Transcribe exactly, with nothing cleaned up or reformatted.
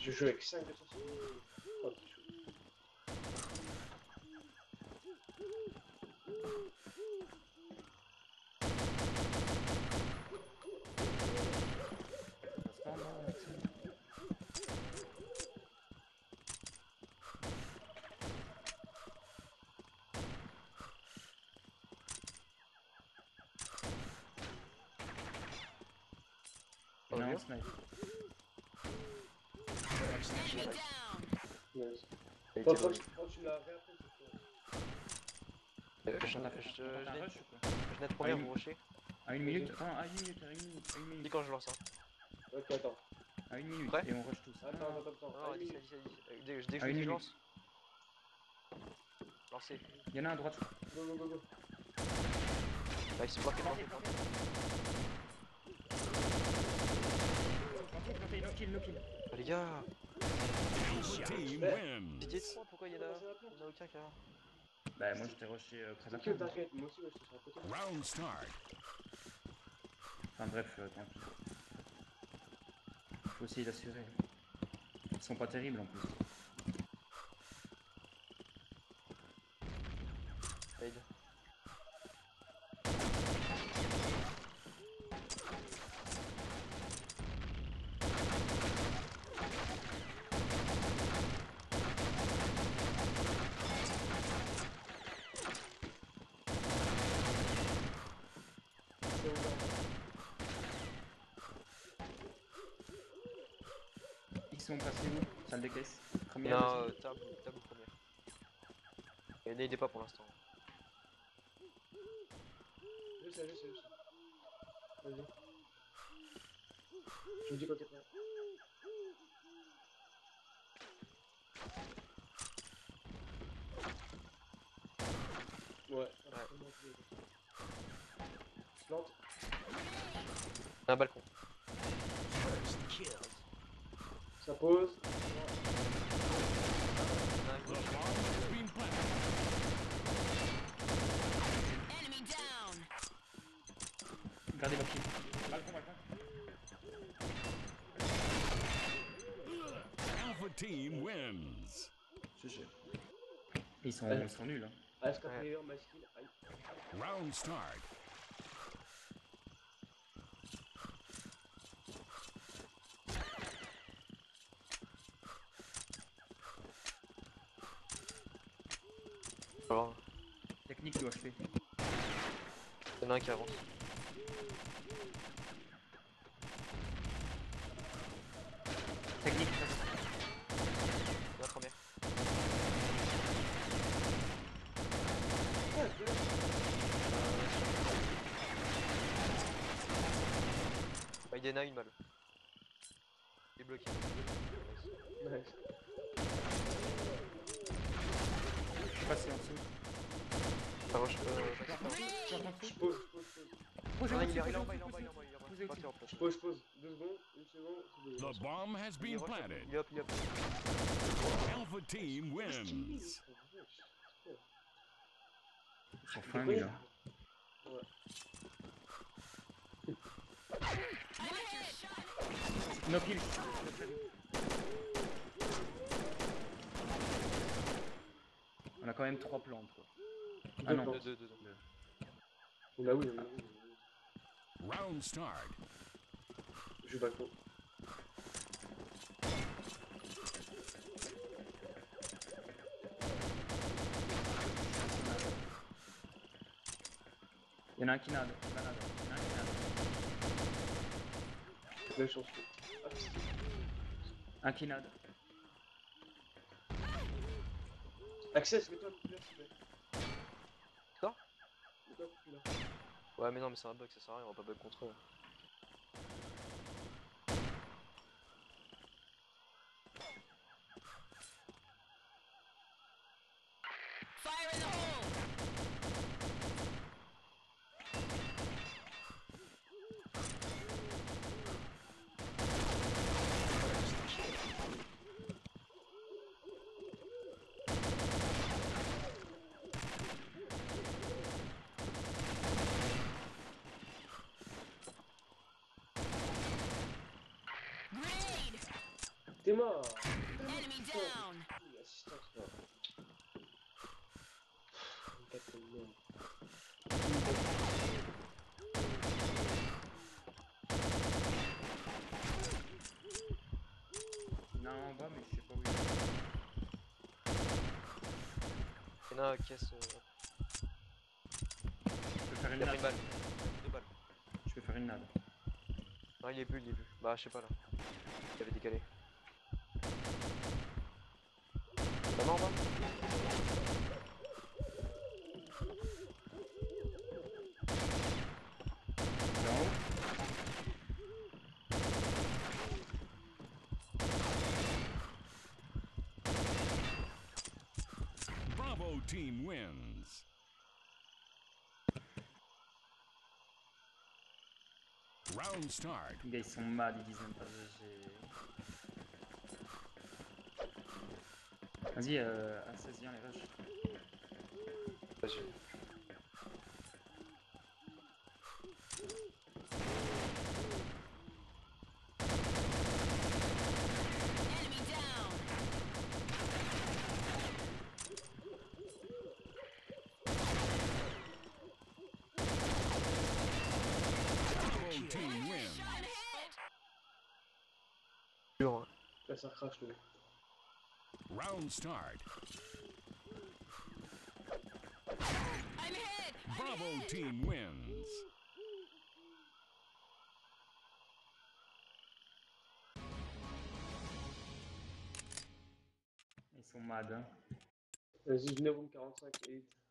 Je joue avec cinq assassins. Oh, petit chou. Ça se passe là avec ça. Il y en a un snipe. Enemy down. Nice. Il Quand, était quand, loin. quand tu l'as réappris, c'est quoi? Euh, Je T'as je- t'as je- un je rush ou quoi? je net combien Ah, vous rushez? À une minute, attends, à une minute, à une minute, à une Dis minute. quand je lance hein. Ok, attends. À une minute, Prêt? et on rush tous. Attends, Non, non, attends, attends. Non, À non, une dis, minute. dis, dis. Euh, Dès dès que à je une vous dis je minute. lance. Lancez. Il y en a un à droite, je crois. Go, go, go, go. Bah, il se planque, Plantez, planté, plantez. planté. Plantez, plantez, no kill, no kill. Ah, les gars, Your team Ouais. wins. Didier trois, pourquoi il y en a, il y en a aucun qui a. Bah, moi j'étais rushé euh, près de la C'est que plante. t'arrêtes, moi aussi, ouais, j'étais sur un côté. Round start. Enfin bref, euh, tant pis. Faut essayer d'assurer. Ils sont pas terribles en plus. Fade. C'est ouvert. Ils sont passés où? Salle des caisses. Il y en Première, a deuxième. euh, table, table première. Et n'aidez pas pour l'instant. Je sais, je sais, je sais. Vas-y. Tu me dis quand t'es prêt. Ouais. Ouais. Plante. Un balcon. Ça pose. Un, The bomb has been planted. Enemy down. Gardez votre kill. Balcon, balcon. Alpha team wins. G G. Ils sont, Ouais. ils sont nuls. Hein. Ask a player, my skill. Aïe. Round start. Alors, Technique de H P. il y en a un qui avance. Technique. La première. Bah, il y en a une balle. Il est bloqué. Nice. Je suis passé en dessous. Ça roche. Euh, Je suis en dessous. Je suis en Je dessous. pose, je pose, je pose. Posez non, au il est dessus, il est en posez bas, au il est en bas, il est dessus, en bas, il est en bas. posez au Pas dessus. qu'il replace. Je pose, je pose. Deux secondes, une seconde, c'est bon. The bomb has Il been rush, planted. il est up, il est up. Alpha team wins. Ils sont fins nuls. Hein. Ouais. No kill. On a quand même trois plantes quoi. Ah non. plantes. Deux, deux, deux. Deux. On a oui, on a oui. on a oui. Round start. Je joue balcon. Il y en a un qui nade. Il va nade. Il y en a un qui nade. Belle chance. Ah, Un qui nade. Access, mets-toi populaire s'il te plaît. Quoi? Mets-toi populaire. Ouais, mais non, mais c'est un bug, ça sert à rien, on va pas bug contre eux. Fire in the hole. T'es mort. Enemy down. Assistance, là. Captain Man. Il y en a un en bas, mais je sais pas où il est. Il y en a un caisse. Euh... Je peux faire une Il a pris nade. une balle. Deux balles. Je peux faire une nade. Non, il est plus, il est plus. Bah, je sais pas là. Il avait décalé. T'as mort, là? Là en haut. Bravo team wins. Round start. Les gars, ils sont mad, ils disent même pas G G. Vas-y, euh, à seize, viens les rush. Vas-y. Enemy down. Bravo team wins. I'm hit. Dur, hein. Là, ça crache, le. Round start. I'm hit. I'm Bravo hit. team wins. Ils sont mad, hein. Vas-y, venez au quarante-cinq et